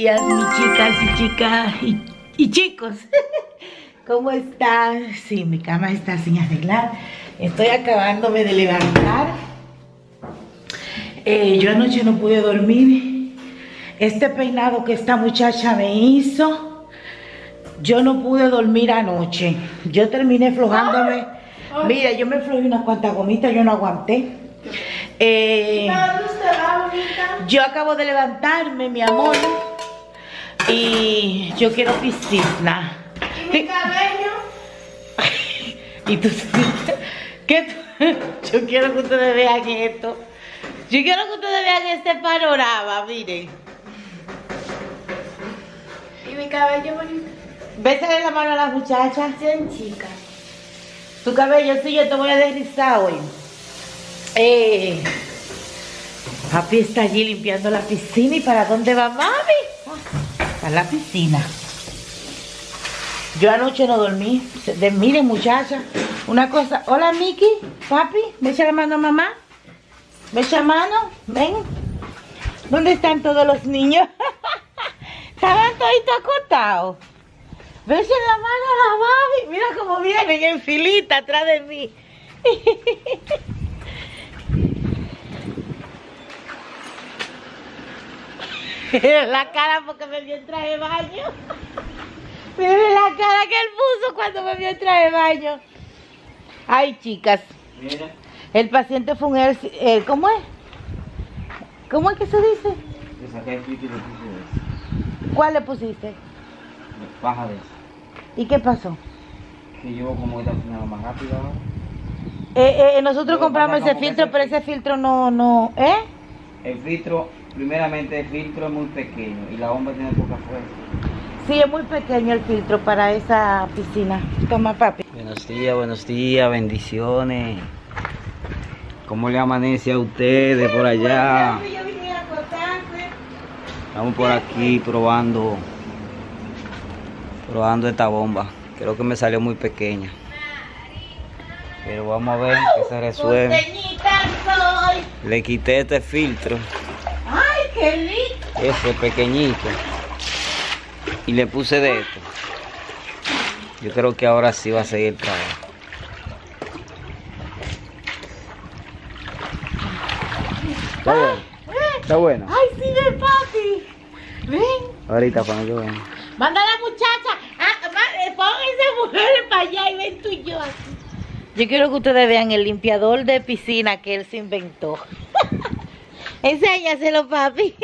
días, mis chicas y chicos. ¿Cómo están? Sí, mi cama está sin arreglar. Estoy acabándome de levantar. Yo anoche no pude dormir. Este peinado que esta muchacha me hizo, yo no pude dormir anoche. Yo terminé flojándome. Mira, yo me flojé unas cuantas gomitas, yo no aguanté. Yo acabo de levantarme, mi amor, y yo quiero piscina. ¿Y mi cabello? ¿Y tú? ¿Qué? Yo quiero que ustedes vean esto. Yo quiero que ustedes vean este panorama, miren. ¿Y mi cabello bonito? Bésale la mano a las muchachas. Son chicas. Tu cabello, sí, yo te voy a desrizar hoy. Papi está allí limpiando la piscina. ¿Y para dónde va mami? A la piscina. Yo anoche no dormí. Miren, muchachas, una cosa. Hola, Miki, papi, ¿me echa la mano a mamá? ¿Me echa la mano? Ven. ¿Dónde están todos los niños? Estaban toditos acostados. Besen la mano a la mami. Mira cómo vienen en filita atrás de mí. La cara porque me vio en traje de baño. Miren la cara que él puso cuando me vio en traje de baño. Ay, chicas. Mira. El paciente fue un... ¿cómo es? ¿Cómo es que se dice? Le saqué el filtro y le puse eso. ¿Cuál le pusiste? Baja de eso. ¿Y qué pasó? Que yo como esta funcionaba más rápido ahora. Nosotros Pero compramos pasa ese como filtro, que pero ese filtro no... El filtro, primeramente el filtro es muy pequeño y la bomba tiene poca fuerza. Sí, es muy pequeño el filtro para esa piscina. Toma, papi. Buenos días, bendiciones. ¿Cómo le amanece a ustedes por allá? Estamos por aquí probando esta bomba. Creo que me salió muy pequeña. Pero vamos a ver que se resuelve. Le quité este filtro. ¡Ay, qué lindo! Ese pequeñito. Y le puse de esto. Yo creo que ahora sí va a seguir el trabajo. Está bueno. Está bueno. ¡Ay, sí, ven, papi! Ven. Ahorita cuando yo venga. Manda a la muchacha. Pónganse mujeres para allá y ven tú y yo aquí. Yo quiero que ustedes vean el limpiador de piscina que él se inventó. Enséñaselo, papi.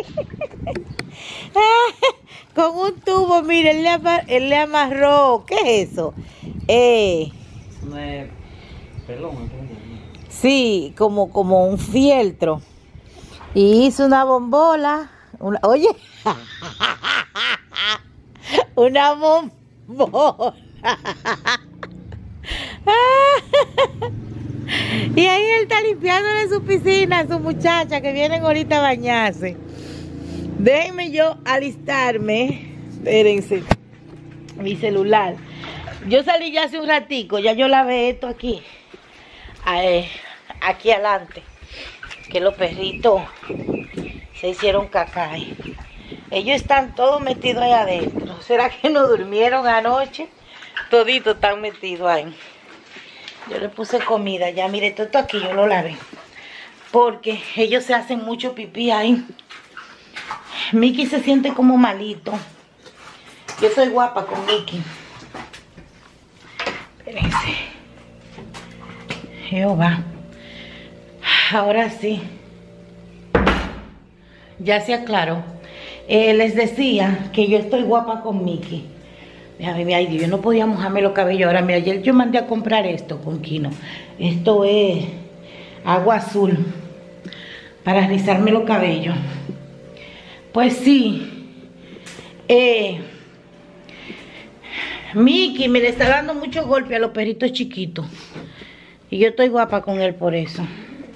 Con un tubo, mire, él le amarró. ¿Qué es eso? No es pelón, Sí, como un fieltro. Y hizo una bombola. Oye, una bombola. Y ahí él está limpiándole su piscina a su muchacha que vienen ahorita a bañarse. Déjenme yo alistarme. Espérense. Mi celular. Yo salí ya hace un ratico. Ya yo lavé esto aquí. Aquí adelante. Que los perritos se hicieron caca. Ellos están todos metidos ahí adentro. ¿Será que no durmieron anoche? Toditos están metidos ahí. Yo le puse comida. Ya mire, todo esto aquí yo lo lavé. Porque ellos se hacen mucho pipí ahí. Miki se siente como malito. Yo estoy guapa con Miki. Espérense. Jehová. Ahora sí. Ya se aclaró. Les decía que yo estoy guapa con Miki. Ay, Dios, yo no podía mojarme los cabellos. Ahora, mira, ayer yo mandé a comprar esto con Kino. Esto es agua azul para rizarme los cabellos. Pues sí. Miki me le está dando mucho golpe a los perritos chiquitos. Y yo estoy guapa con él por eso.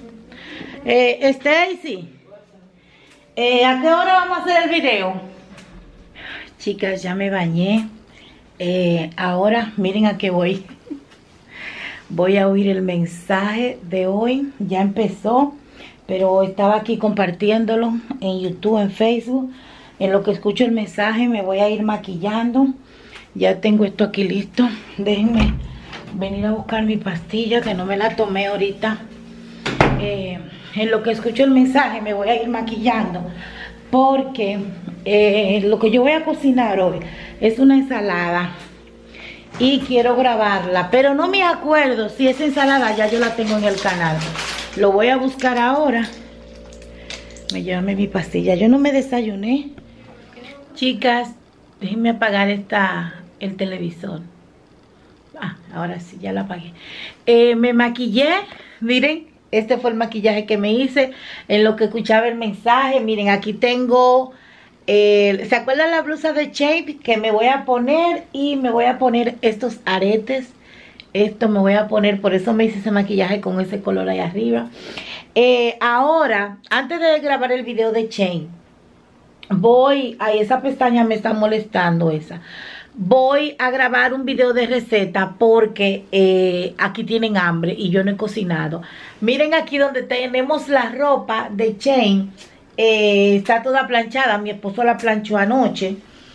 Stacy, ¿a qué hora vamos a hacer el video? Chicas, ya me bañé. Ahora miren a qué voy. Voy a oír el mensaje de hoy. Ya empezó, pero estaba aquí compartiéndolo en YouTube, en Facebook. En lo que escucho el mensaje me voy a ir maquillando. Ya tengo esto aquí listo. Déjenme venir a buscar mi pastilla que no me la tomé ahorita. En lo que escucho el mensaje me voy a ir maquillando. Porque lo que yo voy a cocinar hoy es una ensalada. Y quiero grabarla, pero no me acuerdo si esa ensalada ya yo la tengo en el canal. Lo voy a buscar ahora. Me llevame mi pastilla. Yo no me desayuné. Chicas, déjenme apagar el televisor. Ah, ahora sí, ya la apagué. Me maquillé. Miren, este fue el maquillaje que me hice. En lo que escuchaba el mensaje. Miren, aquí tengo... ¿se acuerdan la blusa de Shape que me voy a poner? Y me voy a poner estos aretes. Esto me voy a poner, por eso me hice ese maquillaje con ese color ahí arriba. Ahora, antes de grabar el video de Shape, esa pestaña me está molestando esa. Voy a grabar un video de receta porque aquí tienen hambre y yo no he cocinado. Miren aquí donde tenemos la ropa de Chain. Está toda planchada, mi esposo la planchó anoche.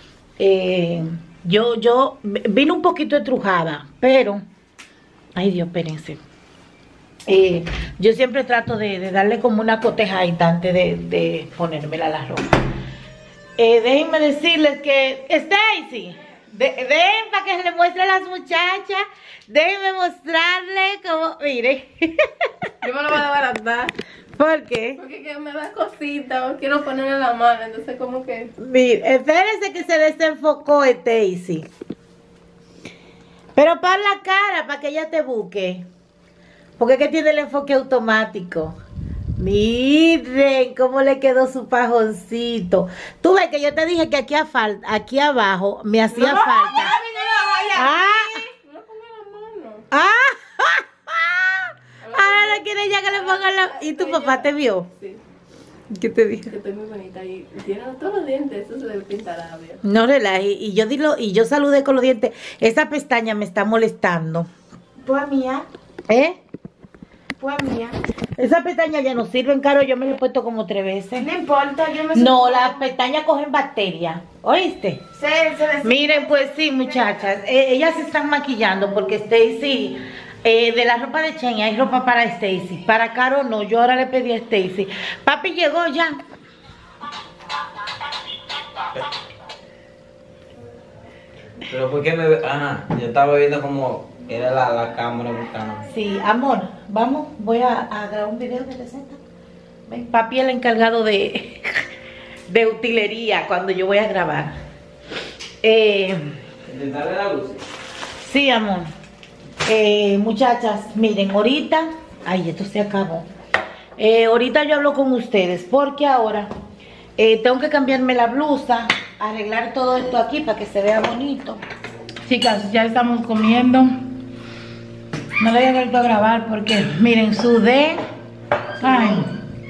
Yo vine un poquito estrujada, pero ay Dios, espérense. Yo siempre trato de darle como una cotejadita antes de ponérmela la ropa. Déjenme decirles que Stacy, ven para que le muestre a las muchachas. Déjenme mostrarle cómo, miren. Yo me lo voy a desbaratar. ¿Por qué? Porque que me da cosita, quiero ponerle la mano, entonces como que... Mire, espérese que se desenfocó Stacy. Pero para la cara, para que ella te busque. Porque es que tiene el enfoque automático. Miren cómo le quedó su pajoncito. Tú ves que yo te dije que aquí abajo me hacía falta. No ponga la mano. Ahora no quiere ya que le pongan la... ¿Y tu papá te vio? Sí, ¿Qué te dijo? que estoy muy bonita y tiene todos los dientes, eso se debe pintar a labio. No relaje. Y yo saludé con los dientes. Esa pestaña me está molestando. Pues mía, ¿Eh? pues mía. Esa pestaña ya no sirven, Caro. Yo me la he puesto como 3 veces. No importa, yo me... No, las pestañas cogen bacterias. ¿Oíste? Se Miren, pues sí, muchachas. Ellas se están maquillando porque Stacy... de la ropa de Chen hay ropa para Stacy. Para Caro no, yo ahora le pedí a Stacy. Papi llegó ya. Pero ¿por qué me ve? Ajá, yo estaba viendo como era la cámara buscando. Sí, amor, vamos, voy a grabar un video de receta. Ven, papi es el encargado de utilería cuando yo voy a grabar. ¿Intentarle la luz? Sí, amor. Muchachas, miren, ahorita... Ay, esto se acabó. Ahorita yo hablo con ustedes porque ahora tengo que cambiarme la blusa, arreglar todo esto aquí para que se vea bonito. Chicas, ya estamos comiendo. No le había vuelto a grabar porque, miren, sudé. Ay,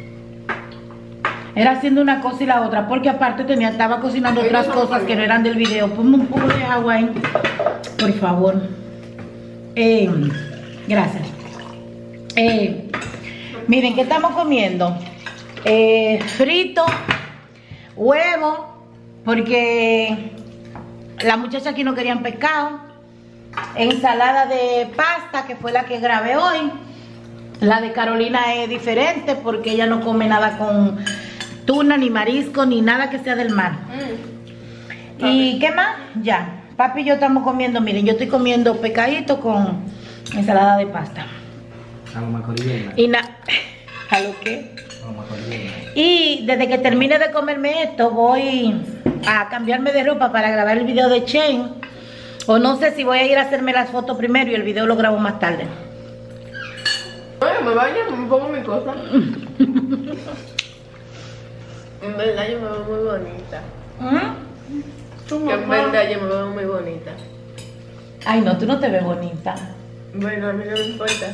era haciendo una cosa y la otra, porque aparte estaba cocinando otras cosas que no eran del video. Ponme un poco de agua ahí, por favor. Gracias. Miren, ¿qué estamos comiendo? Frito, huevo, porque las muchachas aquí no querían pescado. Ensalada de pasta, que fue la que grabé hoy. La de Carolina es diferente porque ella no come nada con tuna, ni marisco, ni nada que sea del mar. ¿Y qué más? Ya. Papi y yo estamos comiendo, miren, yo estoy comiendo pescadito con ensalada de pasta. Y ¿a lo qué? Y desde que termine de comerme esto, voy a cambiarme de ropa para grabar el video de Chen. O no sé si voy a ir a hacerme las fotos primero y el video lo grabo más tarde. Bueno, me baño, me pongo mi cosa. En verdad yo me veo muy bonita. Que en verdad yo me veo muy bonita. Ay, no, tú no te ves bonita. Bueno, a mí no me importa.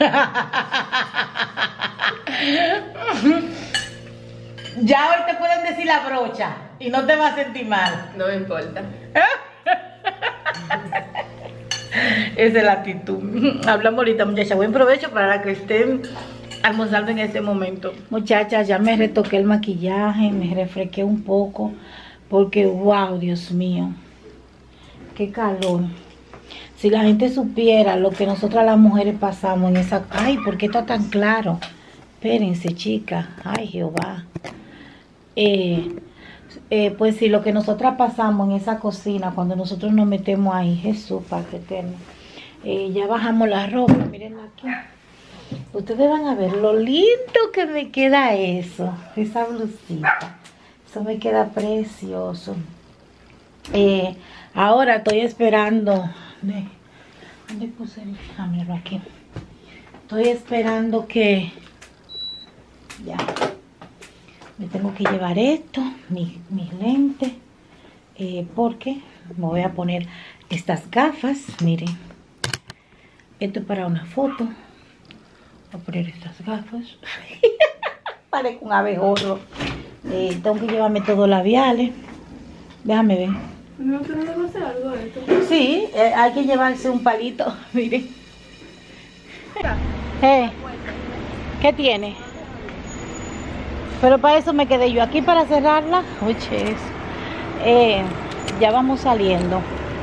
Ya hoy te pueden decir la brocha y no te vas a sentir mal. No me importa. Esa es la actitud. Hablamos ahorita, muchachas. Buen provecho para la que estén almorzando en este momento. Muchachas, ya me retoqué el maquillaje, me refresqué un poco Porque, wow, Dios mío, qué calor. Si la gente supiera lo que nosotras las mujeres pasamos en esa... Ay, ¿por qué está tan claro? Espérense, chicas. Ay, Jehová. Pues sí, lo que nosotras pasamos en esa cocina, cuando nosotros nos metemos ahí, Jesús, Padre eterno. Ya bajamos la ropa, mírenla aquí. Ustedes van a ver lo lindo que me queda eso, esa blusita. Eso me queda precioso. Ahora estoy esperando. ¿Dónde puse el? Ah, míralo aquí. Estoy esperando que... Ya. Me tengo que llevar esto, mis lentes. Porque me voy a poner estas gafas. Miren. Esto es para una foto. Voy a poner estas gafas. Parece un abejorro. Tengo que llevarme todos los labiales. Déjame ver. ¿No tengo que hacer algo de esto? Sí, hay que llevarse un palito. Miren. ¿Qué tiene? Pero para eso me quedé yo aquí para cerrarla. Oye, ya vamos saliendo.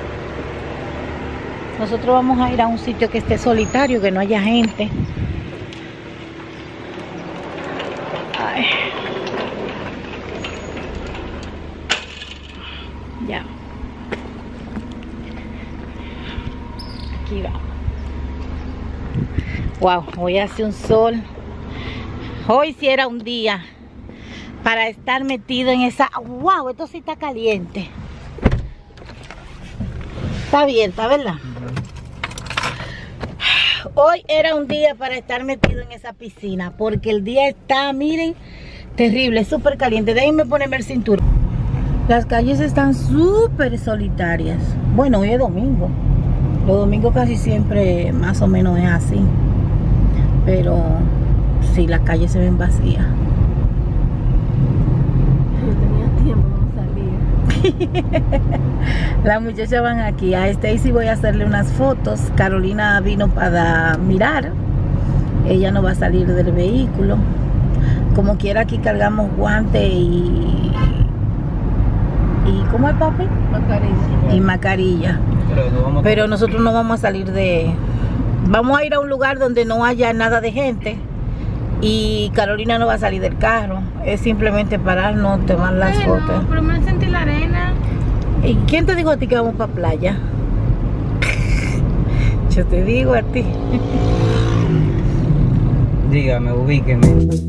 Nosotros vamos a ir a un sitio que esté solitario, que no haya gente. Ay. Ya. Aquí vamos. Wow, hoy hace un sol. Hoy sí era un día para estar metido en esa... Wow, esto sí está caliente. Está bien, ¿está verdad? Hoy era un día para estar metido en esa piscina, porque el día está, miren, terrible, súper caliente. Déjenme ponerme el cinturón. Las calles están súper solitarias. Bueno, hoy es domingo. Los domingos casi siempre más o menos es así. Pero sí, las calles se ven vacías. Yo tenía tiempo de salir. Las muchachas van aquí. A Stacy voy a hacerle unas fotos. Carolina vino para mirar. Ella no va a salir del vehículo. Como quiera, aquí cargamos guantes y ¿cómo es, papi? Mascarilla. Y mascarilla. Pero nosotros no vamos a salir de... Vamos a ir a un lugar donde no haya nada de gente. Y Carolina no va a salir del carro. Es simplemente pararnos, tomar las fotos. Pero me sentí la arena. ¿Y quién te dijo a ti que vamos para playa? Yo te digo a ti. Dígame, ubíqueme.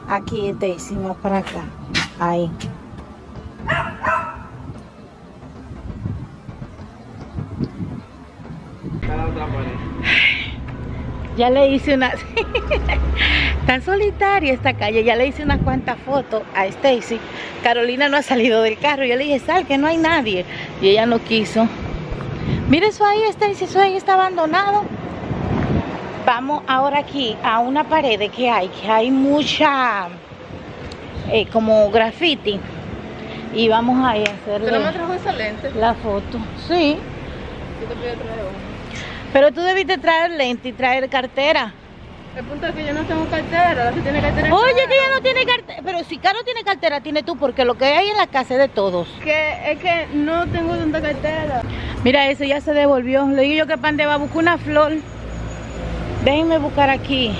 Aquí te hicimos para acá. Ahí. Ya le hice una... Tan solitaria esta calle. Ya le hice unas cuantas fotos a Stacy. Carolina no ha salido del carro. Yo le dije, sal, que no hay nadie. Y ella no quiso. Mira eso ahí, Stacy. Eso ahí está abandonado. Vamos ahora aquí a una pared que hay mucha... como graffiti. Y vamos ahí a hacerle... ¿Pero me trajo esa lente? La foto. Sí. Yo te pido traer uno. Pero tú debiste traer lente y traer cartera. El punto es que yo no tengo cartera, si tiene cartera. Oye, que ella no tiene cartera. Pero si Caro tiene cartera, tiene tú, porque lo que hay en la casa es de todos. Es que no tengo tanta cartera. Mira, eso ya se devolvió. Le digo yo que Pande va a buscar una flor. Déjenme buscar aquí.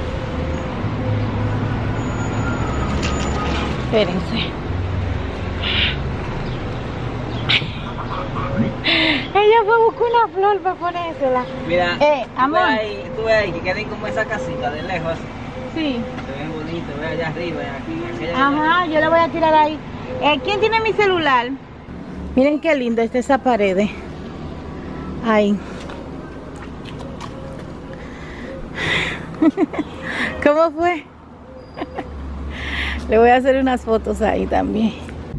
Espérense. Ella fue a buscar una flor para ponérsela. Mira, amor. tú ves ahí que queden como esa casita de lejos así. Sí. Se ven bonitos, ve allá arriba, aquí. Ajá, yo le voy a tirar ahí. ¿Quién tiene mi celular? Miren qué linda está esa pared. Ahí. ¿Cómo fue? Le voy a hacer unas fotos ahí también.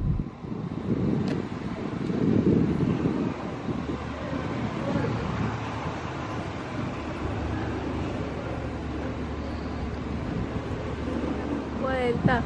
Vuelta.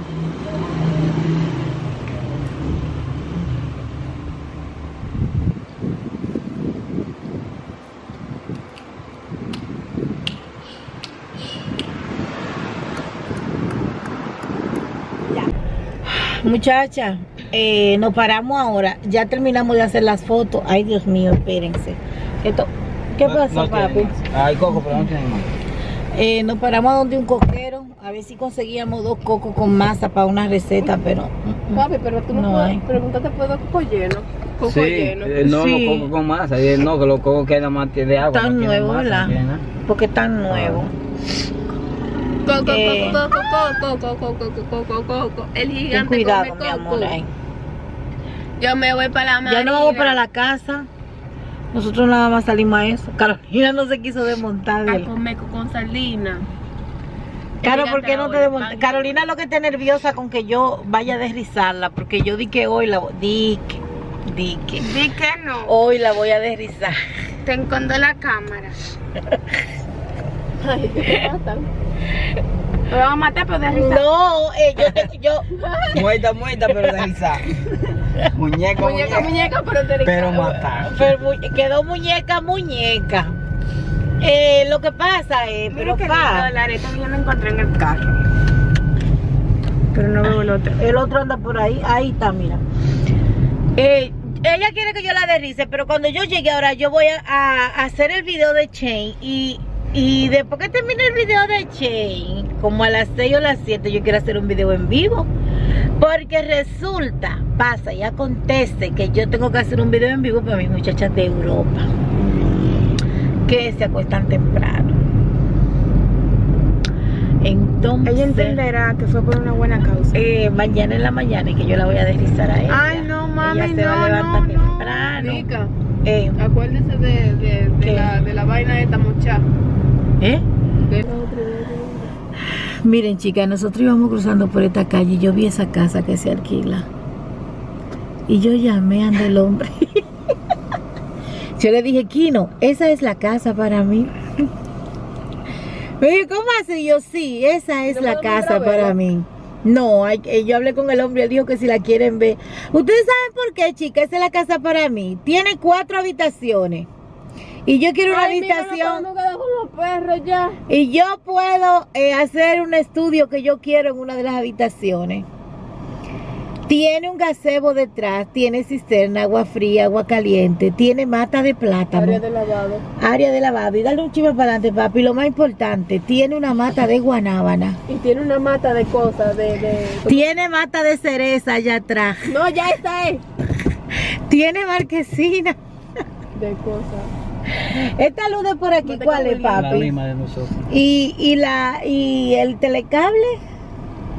Muchacha, nos paramos ahora. Ya terminamos de hacer las fotos. Ay, Dios mío, espérense. ¿Qué pasó, papi? Hay coco, pero no tiene más. Nos paramos donde un coquero. A ver si conseguíamos 2 cocos con masa para una receta, pero... Papi, pero tú no puedes preguntarte por 2 cocos llenos. Coco Sí, lleno. no, Sí. los cocos con masa. No, que los cocos quedan más de agua. Tan no tienen nuevo, masa, ¿verdad? no tienen nada. Porque tan nuevo. Coco. El Ten gigante cuidado, come mi coco. amor. Ahí. Yo me voy para la marina. Ya no vamos para la casa. Nosotros nada más salimos a eso. Carolina no se quiso desmontar A del... comer con sardina. Claro, ¿por qué no te desmontas? Carolina lo que está nerviosa con que yo vaya a desrizarla, porque yo di que hoy la voy... Di que no. hoy la voy a desrizar. Te escondo la cámara. Ay, ¿qué pasa? Me van a matar, pero de risa. No, yo Muerta, pero deslizada. Muñeca, pero te pero matar. quedó muñeca. Lo que pasa es, pero pa, la areta yo la encontré en el carro. Pero no veo el otro. el otro anda por ahí. Ahí está, mira. Ella quiere que yo la derrice, pero cuando yo llegue ahora yo voy a hacer el video de Chain y después que termine el video de Chain, como a las 6 o las 7, yo quiero hacer un video en vivo. Porque resulta, pasa y acontece que yo tengo que hacer un video en vivo para mis muchachas de Europa, que se acuestan temprano. Entonces Ella entenderá que fue por una buena causa. mañana en la mañana y que yo la voy a deslizar a ella. Ay, no, mami, ella se va a levantar temprano. Rica, Eh, acuérdese de la vaina de esta muchacha. Miren, chicas, nosotros íbamos cruzando por esta calle y yo vi esa casa que se alquila. Y yo llamé a el hombre. Yo le dije, Kino, esa es la casa para mí. Me dijo, ¿cómo así? Yo, sí, esa es la casa para mí. No, yo hablé con el hombre y él dijo que si la quieren ver. Ustedes saben por qué, chicas, esa es la casa para mí. Tiene 4 habitaciones. Y yo quiero una habitación. Y yo puedo hacer un estudio que yo quiero en una de las habitaciones. Tiene un gazebo detrás, tiene cisterna, agua fría, agua caliente, tiene mata de plátano. Área de lavado. Área de lavado. Y dale un chisme para adelante, papi. Lo más importante, tiene una mata de guanábana. Y tiene una mata de cosas, Tiene mata de cereza allá atrás. No, ya está Tiene marquesina. de cosas. Esta luz de por aquí, ¿cuál es, La papi? misma de nosotros. Y el telecable.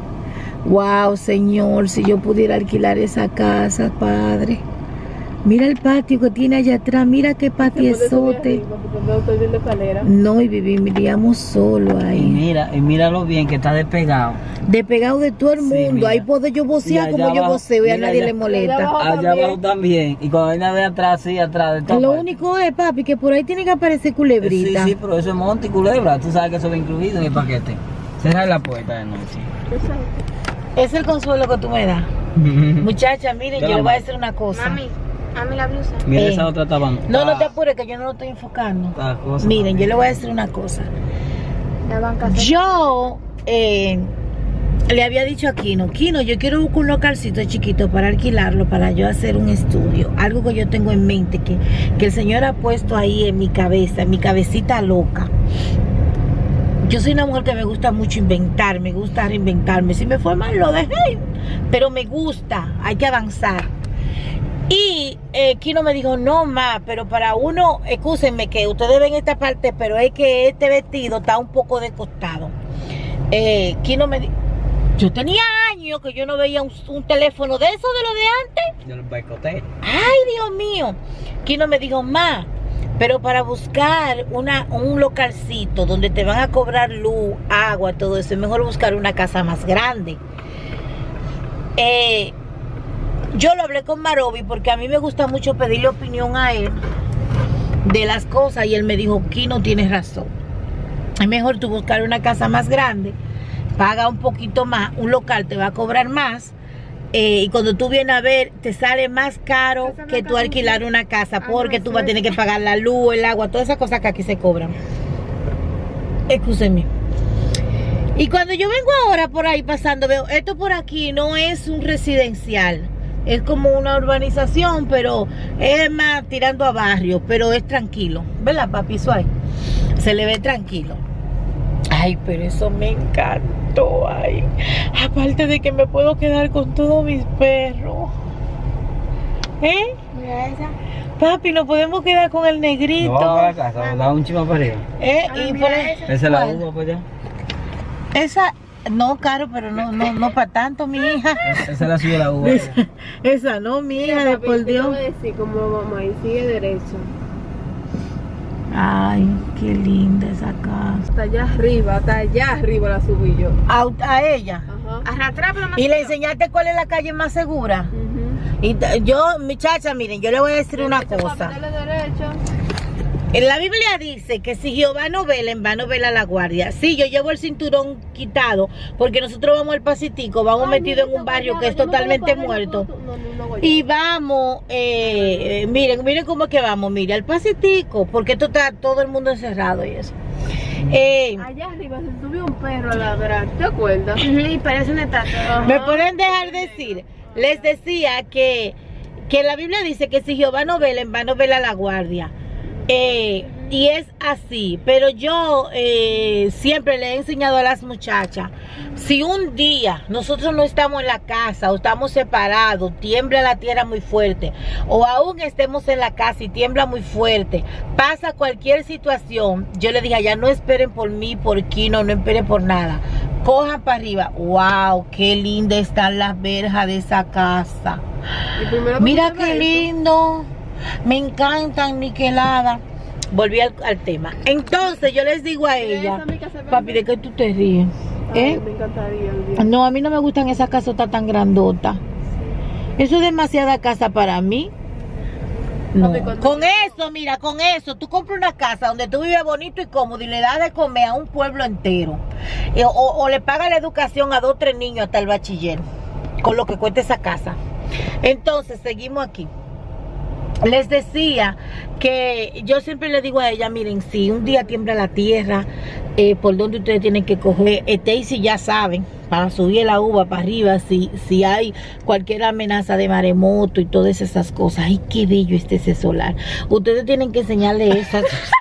Wow, Señor, si yo pudiera alquilar esa casa, Padre. Mira el patio que tiene allá atrás, mira qué patiezote. No, y viviríamos solo ahí. Y míralo bien que está despegado. Despegado de todo el mundo, mira. ahí puedo yo vocear como yo voceo y a nadie le molesta. Allá abajo también. Y cuando viene a ver atrás, sí, atrás de todo. Lo único es, papi, que por ahí tiene que aparecer culebrita. Sí, pero eso es monte y culebra. Tú sabes que eso va incluido en el paquete. Cerrar la puerta de noche. Es el consuelo que tú me das. Muchacha, miren, yo le voy a decir una cosa. Mami, la blusa. Mira esa otra tabana. No te apures que yo no lo estoy enfocando. Miren, yo le voy a decir una cosa. La banca. Yo le había dicho a Kino, yo quiero buscar un localcito chiquito para alquilarlo, para yo hacer un estudio. Algo que yo tengo en mente, que el Señor ha puesto ahí en mi cabeza, en mi cabecita loca. Yo soy una mujer que me gusta mucho inventar, me gusta reinventarme. Si me fue mal, lo dejé. Pero me gusta, hay que avanzar. Y Kino me dijo, no, ma, pero para uno, excúsenme que ustedes ven esta parte, pero es que este vestido está un poco descostado. Kino me dijo, yo tenía años que yo no veía un teléfono de eso, de lo de antes. Yo lo boicoté. Ay, Dios mío. Kino me dijo, ma, pero para buscar un localcito donde te van a cobrar luz, agua, todo eso, es mejor buscar una casa más grande. Yo lo hablé con Marobi porque a mí me gusta mucho pedirle opinión a él de las cosas y él me dijo, Kino, tienes razón. Es mejor tú buscar una casa más grande, paga un poquito más, un local te va a cobrar más. Y cuando tú vienes a ver, te sale más caro que tú alquilar una casa, porque tú vas a tener que pagar la luz, el agua, todas esas cosas que aquí se cobran. Excúsenme. Y cuando yo vengo ahora por ahí pasando, veo, esto por aquí no es un residencial, es como una urbanización, pero es más tirando a barrio, pero es tranquilo. ¿Verdad, papi? Suave. Se le ve tranquilo. Ay, pero eso me encantó. Ay, aparte de que me puedo quedar con todos mis perros. Mira esa. Papi, nos podemos quedar con el negrito. No, vamos a la casa, vamos a dar un chima para arriba. Y por ahí, Esa es la uva para allá. esa, no, caro, pero no para tanto, mi hija. Esa es la suya, la uva. Esa no, mi hija, de por Dios. Voy a decir cómo vamos ahí, sigue derecho. Ay, qué linda esa casa. Hasta allá arriba la subí yo. A ella. Ajá. Arrastrarla más. Y le enseñaste cuál es la calle más segura. Y yo, muchacha, miren, yo le voy a decir una cosa. En la Biblia dice que si Jehová no vela, en vano vela la guardia. Sí, yo llevo el cinturón quitado porque nosotros vamos al Pacífico, vamos metidos en un barrio que es totalmente muerto. Y vamos, miren cómo es que vamos, mire, al Pacífico, porque esto está todo el mundo encerrado y eso. Allá arriba se subió un perro a ladrar, ¿te acuerdas? Y parece una estatua. ¿Me pueden dejar decir? Les decía que la Biblia dice que si Jehová no vela, en vano vela la guardia. Y es así, pero yo siempre le he enseñado a las muchachas, si un día nosotros no estamos en la casa o estamos separados, tiembla la tierra muy fuerte, o aún estemos en la casa y tiembla muy fuerte, pasa cualquier situación, yo le dije allá, no esperen por mí, por Kino, no esperen por nada, cojan para arriba. Wow, qué linda están las verjas de esa casa. Mira qué lindo. Me encantan niqueladas. Volví al tema. Entonces yo les digo a ella, papi, ¿de qué tú te ríes? Me encantaría. No, a mí no me gustan esas casotas tan grandotas. Eso es demasiada casa para mí. No. Con eso, mira, con eso, tú compras una casa donde tú vives bonito y cómodo y le das de comer a un pueblo entero. O le pagas la educación a 2 o 3 niños hasta el bachiller, con lo que cuesta esa casa. Entonces, seguimos aquí. Les decía que yo siempre le digo a ella, miren, si un día tiembla la tierra, por donde ustedes tienen que coger, y si ya saben, para subir la uva para arriba, si hay cualquier amenaza de maremoto y todas esas cosas. Ay, qué bello ese solar. Ustedes tienen que enseñarle eso.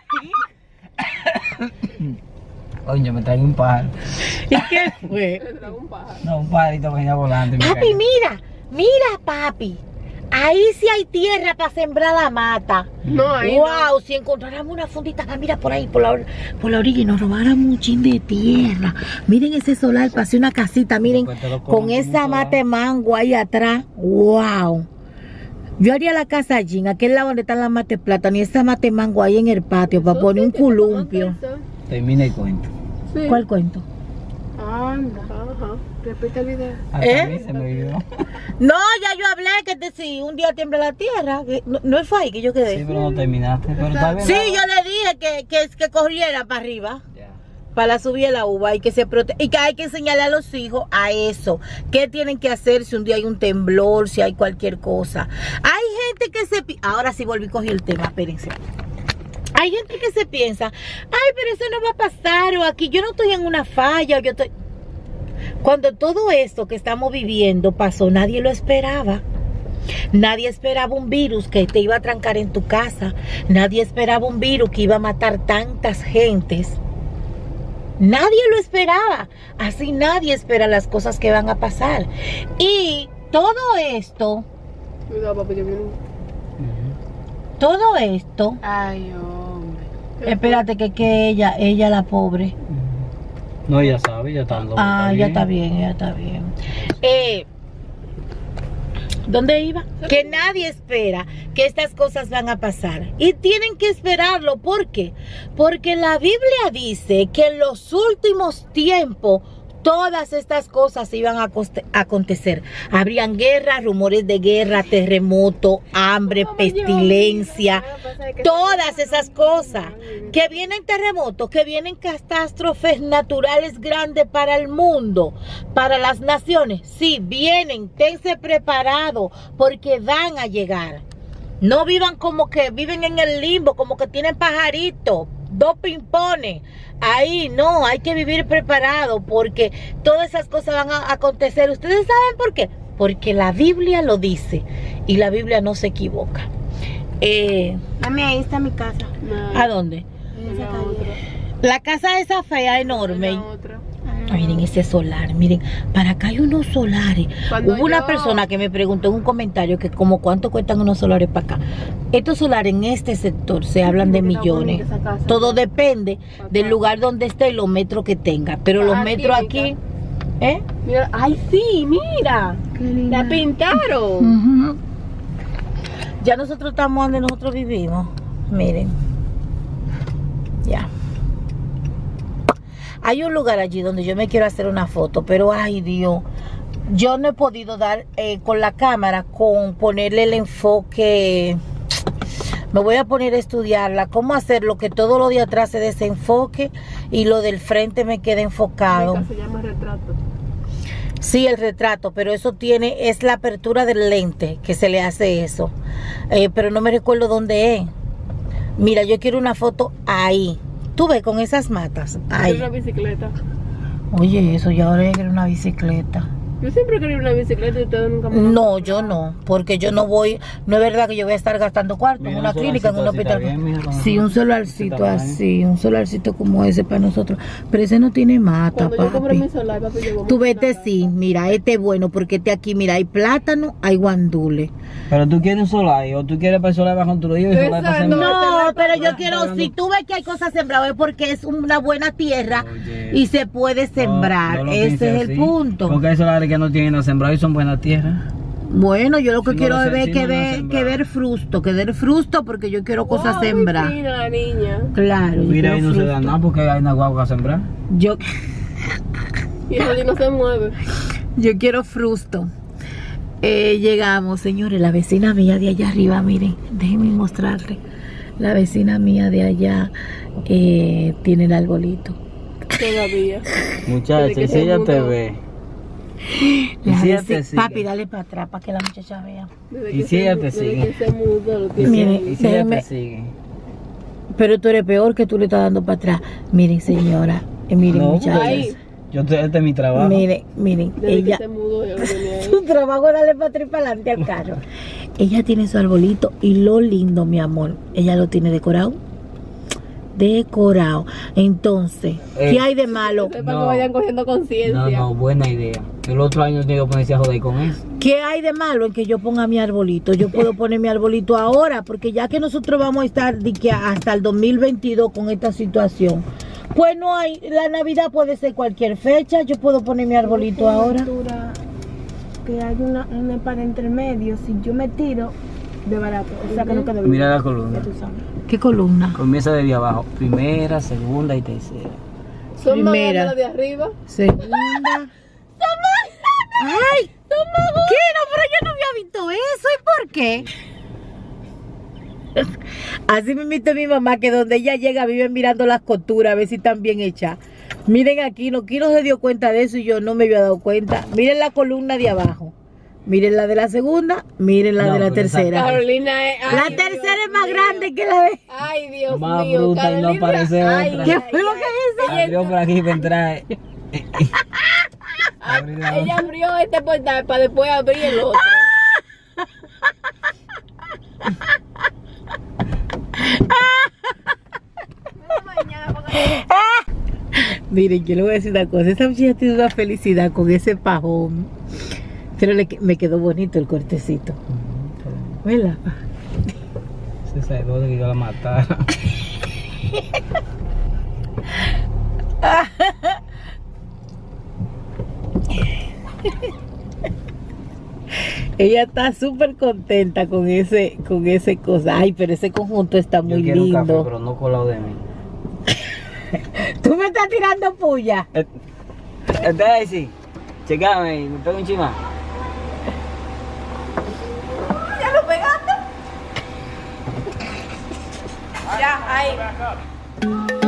Oye, me traigo un pájaro. ¿Y qué fue? No, un pajarito venía volando. Papi, mira, papi. ahí sí hay tierra para sembrar la mata. No, ahí wow, si encontráramos una fundita, mira por ahí, por la orilla, y nos robáramos un chin de tierra. Miren ese solar, pasé una casita, miren, con esa mata de mango ahí atrás. Wow. Yo haría la casa allí, en aquel lado donde están las mates de plátano y esa mate de mango ahí en el patio para poner un columpio. Termina el cuento. Sí. ¿Cuál cuento? Anda, ajá. Repite el video. A mí se me olvidó. No, ya yo hablé que si un día tiembla la tierra, no fue ahí que yo quedé. Sí, pero no terminaste. Pero está bien. Sí, yo le dije que corriera para arriba. Ya. Para subir la uva y que se y que hay que enseñarle a los hijos a eso. ¿Qué tienen que hacer si un día hay un temblor, si hay cualquier cosa? Hay gente que se... Ahora sí volví a coger el tema, espérense. Hay gente que se piensa, ay, pero eso no va a pasar, o aquí yo no estoy en una falla, o yo estoy... Cuando todo esto que estamos viviendo pasó, nadie lo esperaba. Nadie esperaba un virus que te iba a trancar en tu casa. Nadie esperaba un virus que iba a matar tantas gentes. Nadie lo esperaba. Así nadie espera las cosas que van a pasar. Y todo esto... Cuidado, papi, que viene. Todo esto... Ay, hombre. Espérate que ella la pobre. No, ella sabe, ella está dando. Ah, ella está bien, ella está bien. ¿Dónde iba? Que nadie espera que estas cosas van a pasar. Y tienen que esperarlo. ¿Por qué? Porque la Biblia dice que en los últimos tiempos todas estas cosas iban a acontecer. Habrían guerras, rumores de guerra, terremoto, hambre, pestilencia, todas esas cosas. Que vienen terremotos, que vienen catástrofes naturales grandes para el mundo, para las naciones. Sí, vienen, tense preparados porque van a llegar. No vivan como que viven en el limbo, como que tienen pajaritos, 2 pimpones. Ahí no, hay que vivir preparado porque todas esas cosas van a acontecer. ¿Ustedes saben por qué? Porque la Biblia lo dice y la Biblia no se equivoca. Mami, ahí está mi casa. No, ¿A dónde? La casa esa fea enorme. Miren ese solar, miren, para acá hay unos solares. Hubo una persona que me preguntó en un comentario que como cuánto cuestan unos solares para acá. Estos solares en este sector se hablan de millones. Todo depende del lugar donde esté y los metros que tenga. Pero los metros aquí, Mira, ay sí, mira. La pintaron. Ya nosotros estamos donde nosotros vivimos. Miren. Ya. Hay un lugar allí donde yo me quiero hacer una foto, pero ay Dios, yo no he podido dar con la cámara, con ponerle el enfoque. Me voy a poner a estudiarla, cómo hacerlo, que todo lo de atrás se desenfoque y lo del frente me quede enfocado. Se llama retrato. Sí, el retrato, pero eso es la apertura del lente que se le hace eso. Pero no me recuerdo dónde es. Mira, yo quiero una foto ahí. Tú ves con esas matas. Ahí. Una bicicleta. Oye, eso ya ahora es una bicicleta. Yo siempre quería una bicicleta y ustedes nunca me... No, yo no, porque yo no voy, no es verdad que yo voy a estar gastando cuarto en una clínica, en un hospital. Sí, un solarcito así, un solarcito como ese para nosotros. Pero ese no tiene mata, Cuando yo compré mi solar, papi, llegó tú vete, sí, mira, este es bueno, porque este aquí, mira, hay plátano, hay guandule. Pero tú quieres un solar, o tú quieres para el solar para construir y solar para sembrar. No, pero yo quiero, si tú ves que hay cosas sembradas, es porque es una buena tierra. Oye, y se puede sembrar, ese es el punto. Porque hay solares que no tienen a sembrar y son buenas tierras. Bueno, yo lo que quiero es ver que ver fruto, porque yo quiero cosas sembradas. Mira la niña. Claro. Mira, ahí no se da nada porque hay una guagua a sembrar. Yo. Y el no se mueve. Yo quiero fruto. Llegamos, señores, la vecina mía de allá arriba, miren, déjenme mostrarle. La vecina mía de allá tiene el arbolito. Todavía. Muchacha, si ella te ve. Y si ella te sigue. Papi, dale para atrás para que la muchacha vea. Y si ella te sigue. Miren, y si ella te sigue. Pero tú eres peor que tú le estás dando para atrás. Miren, señora, miren, no, muchachos. Este es mi trabajo. Miren, ella. Su trabajo es darle para atrás y para adelante al carro. Ella tiene su arbolito y lo lindo, mi amor. Ella lo tiene decorado Decorado. Entonces, ¿qué hay de malo? Para que vayan cogiendo conciencia. No, buena idea. El otro año tengo que ponerse a joder con eso. ¿Qué hay de malo en que yo ponga mi arbolito? Yo puedo poner mi arbolito ahora, porque ya que nosotros vamos a estar de que hasta el 2022 con esta situación, pues no hay, la Navidad puede ser cualquier fecha, yo puedo poner mi arbolito ahora. Que hay una para intermedio, si yo me tiro de barato, o sea que no queda bien. Mira la columna. ¿Qué columna? Comienza desde abajo. Primera, segunda y tercera. Son Primera. más de arriba. Segunda. ¡Ay! ¿Qué? No, pero yo no había visto eso. ¿Y por qué? Así me invitó mi mamá, que donde ella llega vive mirando las costuras a ver si están bien hechas. Miren aquí, Kino se dio cuenta de eso y yo no me había dado cuenta. Miren la columna de abajo. Miren la de la segunda, miren la de la tercera. Carolina es... La tercera es más grande que la de... Ay, Dios Más mío. bruta Carolina, y no aparece otra. ¿Qué fue lo que hizo? Abrió por aquí para entrar. Abrí la ella abrió este portal para después abrir el otro. Miren, yo le voy a decir una cosa. Esa muchacha tiene una felicidad con ese pajón. Pero me quedó bonito el cortecito. ¿Verdad? Se salió de que yo la matara. Ella está súper contenta con ese cosa. Ay, pero ese conjunto está muy Yo quiero un lindo. café, pero no colado de mí. Tú me estás tirando puya. Daisy, checame, me pego un chima. ¿Ya lo pegaste? Ya, ahí.